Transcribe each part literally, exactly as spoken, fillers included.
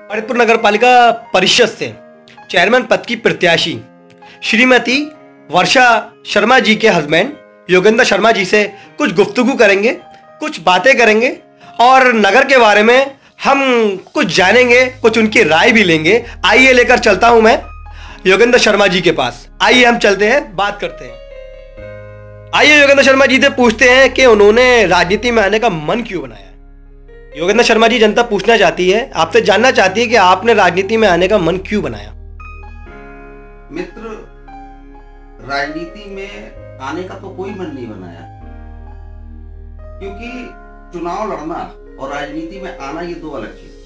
फरीदपुर नगर पालिका परिषद से चेयरमैन पद की प्रत्याशी श्रीमती वर्षा शर्मा जी के हस्बैंड योगेंद्र शर्मा जी से कुछ गुफ्तगू करेंगे, कुछ बातें करेंगे और नगर के बारे में हम कुछ जानेंगे, कुछ उनकी राय भी लेंगे। आइए लेकर चलता हूं मैं योगेंद्र शर्मा जी के पास। आइए हम चलते हैं, बात करते हैं। आइए योगेंद्र शर्मा जी से पूछते हैं कि उन्होंने राजनीति में आने का मन क्यों बनाया। योगेंद्र शर्मा जी, जनता पूछना चाहती है, आपसे जानना चाहती है कि आपने राजनीति में आने का मन क्यों बनाया। मित्र, राजनीति में आने का तो कोई मन नहीं बनाया, क्योंकि चुनाव लड़ना और राजनीति में आना ये दो अलग चीज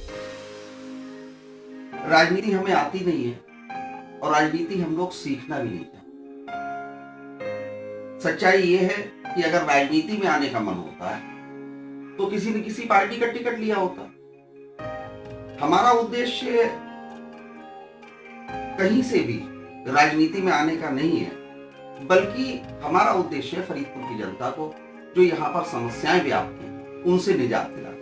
है। राजनीति हमें आती नहीं है और राजनीति हम लोग सीखना भी नहीं चाहते। सच्चाई ये है कि अगर राजनीति में आने का मन होता है तो किसी न किसी पार्टी का टिकट लिया होता। हमारा उद्देश्य कहीं से भी राजनीति में आने का नहीं है, बल्कि हमारा उद्देश्य है फरीदपुर की जनता को जो यहाँ पर समस्याएं व्याप्त हैं उनसे निजात दिलाना।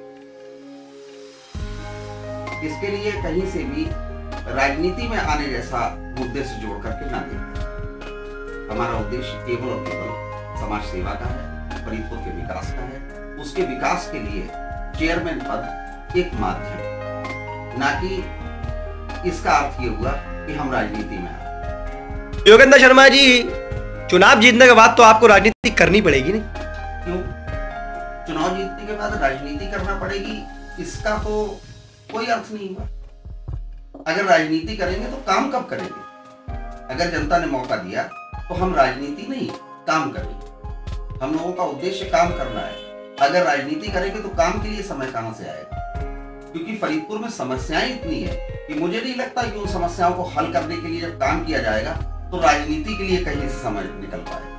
इसके लिए कहीं से भी राजनीति में आने जैसा मुद्दे से जोड़ करके ना देखें। हमारा उद्देश्य केवल और केवल समाज सेवा का है, फरीदपुर के विकास का है। उसके विकास के लिए चेयरमैन पद एक माध्यम, ना कि इसका अर्थ ये हुआ कि हम राजनीति में आए। योगेंद्र शर्मा जी, चुनाव जीतने के बाद तो आपको राजनीति करनी पड़ेगी नहीं? क्यों? चुनाव जीतने के बाद राजनीति करना पड़ेगी, इसका तो कोई अर्थ नहीं हुआ। अगर राजनीति करेंगे तो काम कब करेंगे? अगर जनता ने मौका दिया तो हम राजनीति नहीं काम करेंगे। हम लोगों का उद्देश्य काम करना है। अगर राजनीति करेंगे तो काम के लिए समय कहां से आएगा? क्योंकि फरीदपुर में समस्याएं इतनी है कि मुझे नहीं लगता कि उन समस्याओं को हल करने के लिए जब काम किया जाएगा तो राजनीति के लिए कहीं से समय निकल पाएगा।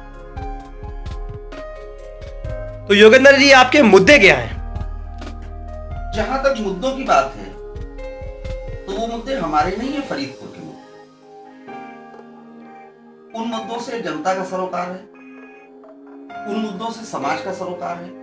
तो योगेंद्र जी, आपके मुद्दे क्या हैं? जहां तक मुद्दों की बात है तो वो मुद्दे हमारे नहीं है, फरीदपुर के मुद्दे। उन मुद्दों से जनता का सरोकार है, उन मुद्दों से समाज का सरोकार है।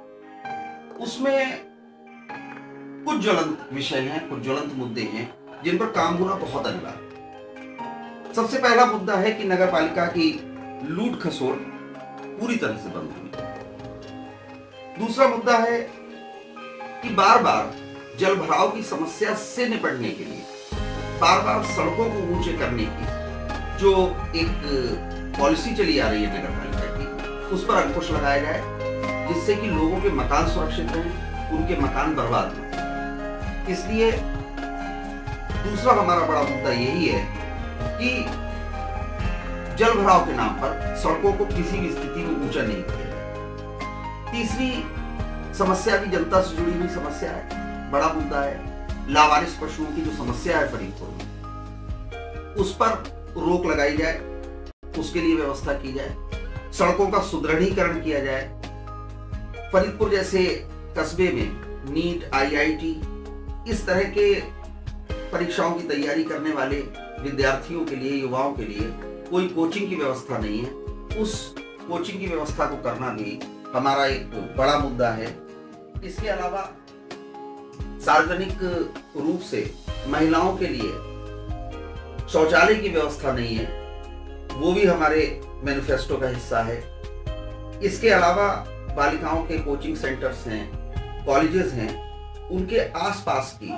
उसमें कुछ ज्वलंत विषय हैं, कुछ ज्वलंत मुद्दे हैं जिन पर काम होना बहुत अनिवार्य। सबसे पहला मुद्दा है कि नगर पालिका की लूट खसोट पूरी तरह से बंद हुई। दूसरा मुद्दा है कि बार बार जल भराव की समस्या से निपटने के लिए बार बार सड़कों को ऊंचे करने की जो एक पॉलिसी चली आ रही है नगर पालिका की, उस पर अंकुश लगाया जाए, जिससे कि लोगों के मकान सुरक्षित रहें, उनके मकान बर्बाद न। इसलिए दूसरा हमारा बड़ा मुद्दा यही है कि जल भराव के नाम पर सड़कों को किसी भी स्थिति में ऊंचा नहीं किया जाए। तीसरी समस्या भी जनता से जुड़ी हुई समस्या है, बड़ा मुद्दा है। लावारिस पशुओं की जो समस्या है फरीदपुर में, उस पर रोक लगाई जाए, उसके लिए व्यवस्था की जाए, सड़कों का सुदृढ़ीकरण किया जाए। फरीदपुर जैसे कस्बे में नीट, आई आई टी इस तरह के परीक्षाओं की तैयारी करने वाले विद्यार्थियों के लिए, युवाओं के लिए कोई कोचिंग की व्यवस्था नहीं है। उस कोचिंग की व्यवस्था को करना भी हमारा एक बड़ा मुद्दा है। इसके अलावा सार्वजनिक रूप से महिलाओं के लिए शौचालय की व्यवस्था नहीं है, वो भी हमारे मैनिफेस्टो का हिस्सा है। इसके अलावा बालिकाओं के कोचिंग सेंटर्स हैं, कॉलेजेस हैं, उनके आसपास की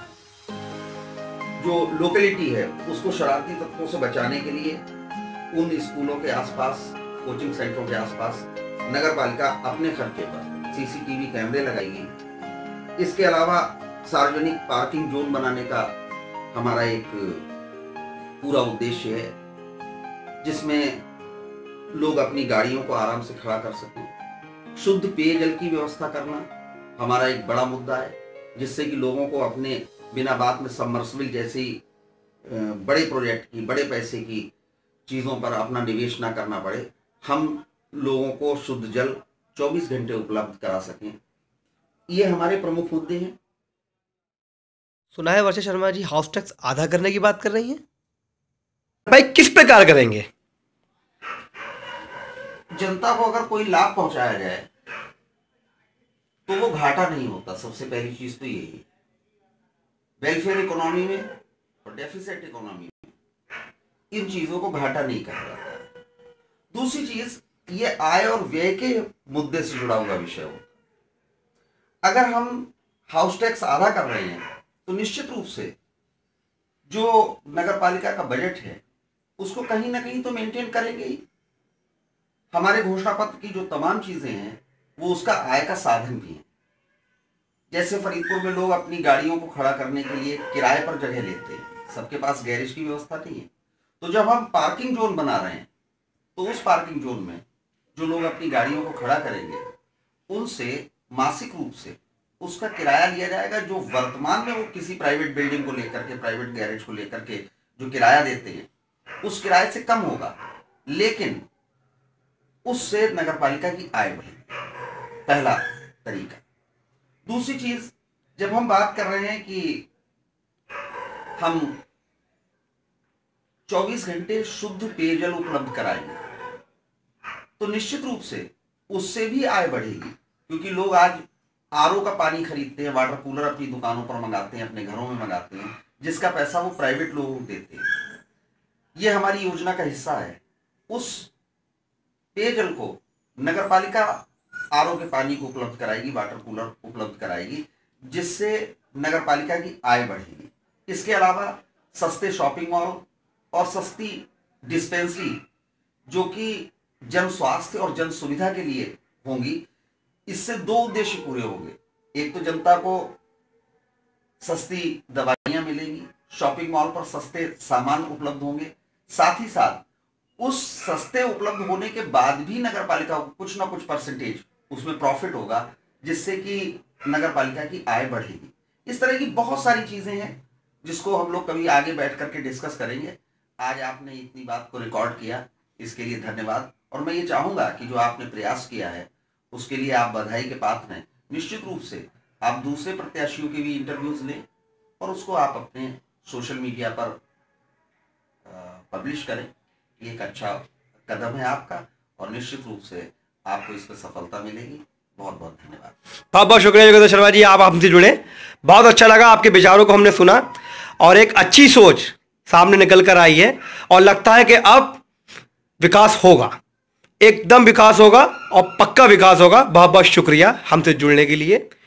जो लोकेलिटी है उसको शरारती तत्वों से बचाने के लिए उन स्कूलों के आसपास, कोचिंग सेंटरों के आसपास नगर पालिका अपने खर्चे पर सी सी टी वी कैमरे लगाएगी। इसके अलावा सार्वजनिक पार्किंग जोन बनाने का हमारा एक पूरा उद्देश्य है, जिसमें लोग अपनी गाड़ियों को आराम से खड़ा कर सकें। शुद्ध पेयजल की व्यवस्था करना हमारा एक बड़ा मुद्दा है, जिससे कि लोगों को अपने बिना बात में सबमर्सिबल जैसी बड़े प्रोजेक्ट की, बड़े पैसे की चीज़ों पर अपना निवेश ना करना पड़े। हम लोगों को शुद्ध जल चौबीस घंटे उपलब्ध करा सकें। ये हमारे प्रमुख मुद्दे हैं। सुना है वर्षा शर्मा जी हाउस टैक्स आधा करने की बात कर रही हैं। भाई, किस प्रकार करेंगे? जनता को अगर कोई लाभ पहुंचाया जाए तो वो घाटा नहीं होता। सबसे पहली चीज तो यही। वेलफेयर इकोनॉमी में और डेफिसिट इकोनॉमी में इन चीजों को घाटा नहीं कहा जाता है। दूसरी चीज, ये आय और व्यय के मुद्दे से जुड़ा हुआ विषय होता। अगर हम हाउस टैक्स आधा कर रहे हैं तो निश्चित रूप से जो नगर पालिका का बजट है उसको कहीं ना कहीं तो मेंटेन करेंगे ही। हमारे घोषणा पत्र की जो तमाम चीजें हैं वो उसका आय का साधन भी है। जैसे फरीदपुर में लोग अपनी गाड़ियों को खड़ा करने के लिए किराए पर जगह लेते हैं, सबके पास गैरेज की व्यवस्था नहीं है, तो जब हम पार्किंग जोन बना रहे हैं तो उस पार्किंग जोन में जो लोग अपनी गाड़ियों को खड़ा करेंगे उनसे मासिक रूप से उसका किराया लिया जाएगा, जो वर्तमान में वो किसी प्राइवेट बिल्डिंग को लेकर के, प्राइवेट गैरेज को लेकर के जो किराया देते हैं उस किराए से कम होगा, लेकिन उससे नगर पालिका की आय बढ़ेगी। पहला तरीका। दूसरी चीज, जब हम बात कर रहे हैं कि हम चौबीस घंटे शुद्ध पेयजल उपलब्ध कराएंगे तो निश्चित रूप से उससे भी आय बढ़ेगी, क्योंकि लोग आज आरओ का पानी खरीदते हैं, वाटर कूलर अपनी दुकानों पर मंगाते हैं, अपने घरों में मंगाते हैं, जिसका पैसा वो प्राइवेट लोगों को देते हैं। ये हमारी योजना का हिस्सा है। उस पेयजल को नगर पालिका आरओ के पानी को उपलब्ध कराएगी, वाटर कूलर उपलब्ध कराएगी, जिससे नगर पालिका की आय बढ़ेगी। इसके अलावा सस्ते शॉपिंग मॉल और सस्ती डिस्पेंसरी जो कि जन स्वास्थ्य और जन सुविधा के लिए होंगी, इससे दो उद्देश्य पूरे होंगे। एक तो जनता को सस्ती दवाइयां मिलेंगी, शॉपिंग मॉल पर सस्ते सामान उपलब्ध होंगे, साथ ही साथ उस सस्ते उपलब्ध होने के बाद भी नगर पालिका को कुछ ना कुछ परसेंटेज उसमें प्रॉफिट होगा, जिससे कि नगर पालिका की आय बढ़ेगी। इस तरह की बहुत सारी चीजें हैं जिसको हम लोग कभी आगे बैठ करके डिस्कस करेंगे। आज आपने इतनी बात को रिकॉर्ड किया, इसके लिए धन्यवाद। और मैं ये चाहूंगा कि जो आपने प्रयास किया है उसके लिए आप बधाई के पात्र हैं। निश्चित रूप से आप दूसरे प्रत्याशियों के भी इंटरव्यूज लें और उसको आप अपने सोशल मीडिया पर पब्लिश करें। ये एक अच्छा कदम है आपका और निश्चित रूप से आपको इस पर सफलता मिलेगी। बहुत बहुत धन्यवाद। बहुत बहुत शुक्रिया योगेंद्र शर्मा जी, आप हमसे जुड़े। बहुत अच्छा लगा, आपके विचारों को हमने सुना और एक अच्छी सोच सामने निकल कर आई है और लगता है कि अब विकास होगा, एकदम विकास होगा और पक्का विकास होगा। बहुत बहुत शुक्रिया हमसे जुड़ने के लिए।